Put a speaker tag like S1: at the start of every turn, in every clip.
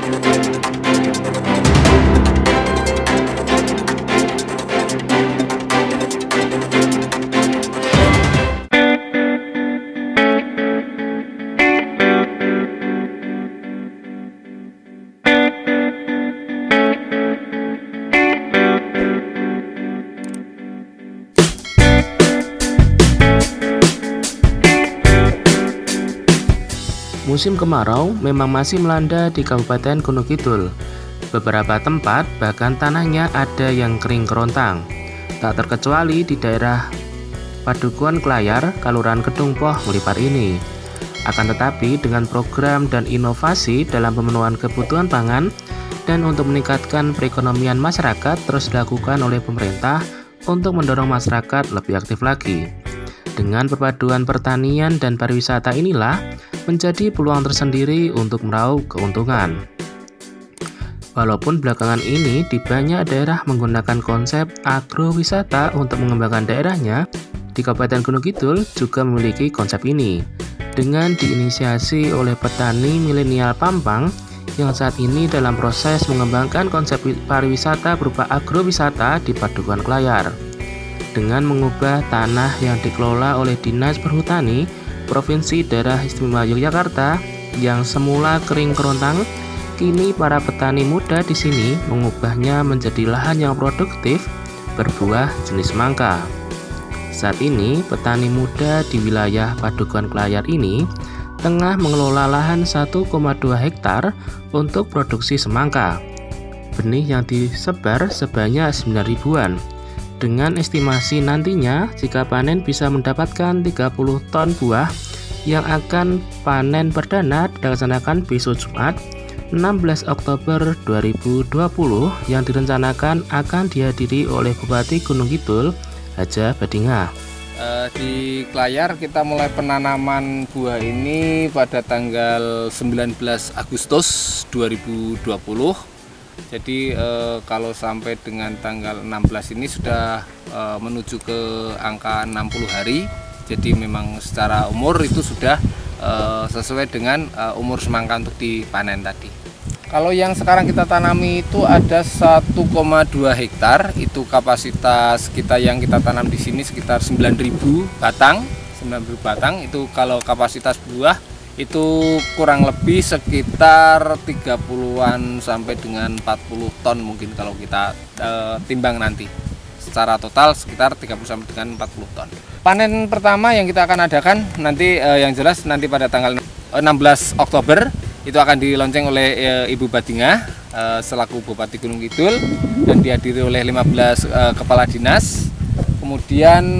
S1: Musim kemarau memang masih melanda di Kabupaten Gunung Kidul. Beberapa tempat bahkan tanahnya ada yang kering kerontang. Tak terkecuali di daerah Padukuhan Klayar, Kelurahan Kedung Poh, Nglipar ini. Akan tetapi dengan program dan inovasi dalam pemenuhan kebutuhan pangan dan untuk meningkatkan perekonomian masyarakat terus dilakukan oleh pemerintah untuk mendorong masyarakat lebih aktif lagi. Dengan perpaduan pertanian dan pariwisata inilah menjadi peluang tersendiri untuk meraup keuntungan. Walaupun belakangan ini di banyak daerah menggunakan konsep agrowisata untuk mengembangkan daerahnya, di Kabupaten Gunung Kidul juga memiliki konsep ini. Dengan diinisiasi oleh petani milenial Pampang yang saat ini dalam proses mengembangkan konsep pariwisata berupa agrowisata di Padukuhan Klayar. Dengan mengubah tanah yang dikelola oleh Dinas Perhutani Provinsi Daerah Istimewa Yogyakarta yang semula kering kerontang, kini para petani muda di sini mengubahnya menjadi lahan yang produktif berbuah jenis semangka. Saat ini, petani muda di wilayah Padukuhan Klayar ini tengah mengelola lahan 1,2 hektar untuk produksi semangka. Benih yang disebar sebanyak 9 ribuan. Dengan estimasi nantinya jika panen bisa mendapatkan 30 ton buah yang akan panen perdana dilaksanakan besok Jumat 16 Oktober 2020 yang direncanakan akan dihadiri oleh Bupati Gunung Kidul Haja Badingah.
S2: Di Klayar kita mulai penanaman buah ini pada tanggal 19 Agustus 2020. Jadi kalau sampai dengan tanggal 16 ini sudah menuju ke angka 60 hari. Jadi memang secara umur itu sudah sesuai dengan umur semangka untuk dipanen tadi. Kalau yang sekarang kita tanami itu ada 1,2 hektar. Itu kapasitas kita yang kita tanam di sini sekitar 9.000 batang. 9.000 batang itu kalau kapasitas buah itu kurang lebih sekitar 30-an sampai dengan 40 ton mungkin kalau kita timbang nanti. Secara total sekitar 30 sampai dengan 40 ton. Panen pertama yang kita akan adakan nanti yang jelas nanti pada tanggal 16 Oktober itu akan dilonceng oleh Ibu Badingah selaku Bupati Gunung Kidul dan dihadiri oleh 15 kepala dinas. Kemudian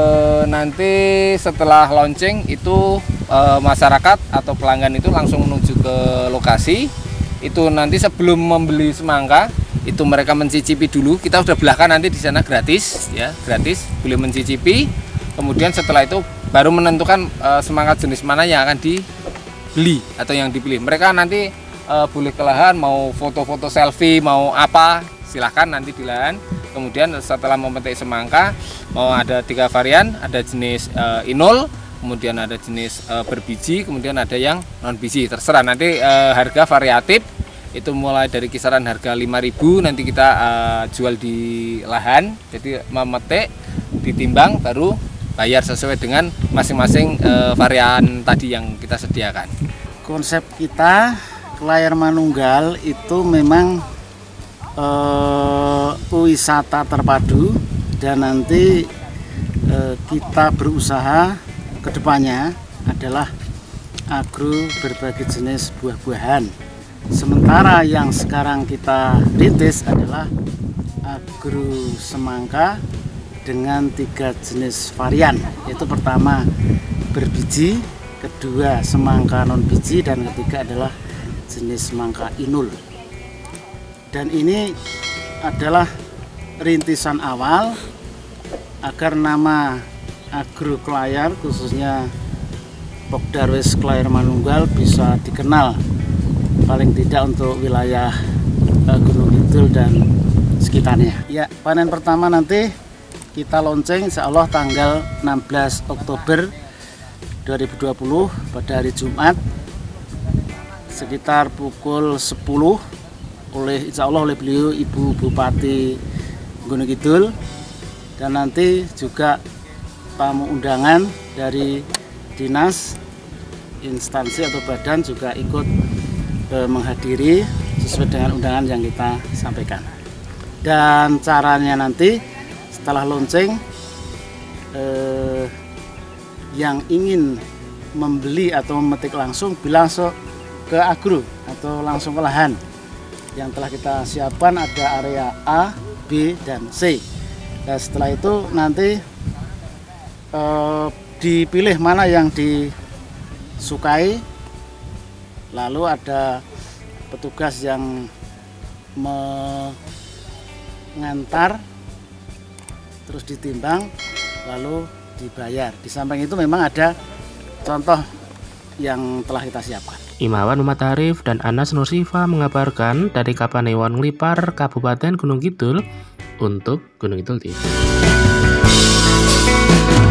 S2: nanti setelah launching itu masyarakat atau pelanggan itu langsung menuju ke lokasi. Itu nanti sebelum membeli semangka itu mereka mencicipi dulu. Kita sudah belahkan nanti di sana gratis ya, gratis boleh mencicipi. Kemudian setelah itu baru menentukan semangka jenis mana yang akan dibeli atau yang dipilih. Mereka nanti boleh ke lahan mau foto-foto selfie mau apa silahkan nanti di lahan. Kemudian setelah memetik semangka mau ada 3 varian, ada jenis inul, kemudian ada jenis berbiji, kemudian ada yang non biji, terserah nanti harga variatif itu mulai dari kisaran harga 5.000 nanti kita jual di lahan. Jadi memetik ditimbang baru bayar sesuai dengan masing-masing varian tadi yang kita sediakan.
S3: Konsep kita Klayar Manunggal itu memang wisata terpadu dan nanti kita berusaha kedepannya adalah agro berbagai jenis buah-buahan. Sementara yang sekarang kita rintis adalah agro semangka dengan 3 jenis varian, yaitu pertama berbiji, kedua semangka non biji, dan ketiga adalah jenis semangka inul. Dan ini adalah rintisan awal agar nama Agro Klayar khususnya Pokdarwis Klayar Manunggal bisa dikenal paling tidak untuk wilayah Gunung Kidul dan sekitarnya. Ya, panen pertama nanti kita lonceng insya Allah tanggal 16 Oktober 2020 pada hari Jumat sekitar pukul 10 insya Allah oleh beliau Ibu Bupati Gunung Kidul, dan nanti juga tamu undangan dari dinas, instansi atau badan juga ikut menghadiri sesuai dengan undangan yang kita sampaikan. Dan caranya nanti setelah launching, yang ingin membeli atau memetik langsung langsung ke agro atau langsung ke lahan yang telah kita siapkan. Ada area A, B, dan C. Dan setelah itu nanti dipilih mana yang disukai, lalu ada petugas yang mengantar, terus ditimbang, lalu dibayar. Di samping itu memang ada contoh yang telah kita siapkan.
S1: Imawan Muhammad Arif dan Anas Nursifa mengabarkan dari Kapanewon Ngelipar, Kabupaten Gunung Kidul untuk Gunung Kidul TV.